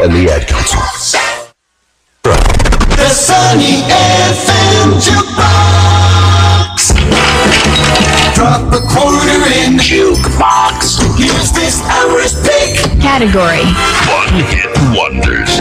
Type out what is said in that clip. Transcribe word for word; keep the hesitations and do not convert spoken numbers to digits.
and the Ad Council. The Sunny F M Jukebox. Drop a quarter in the jukebox. Here's this hour's pick. Category One Hit Wonders.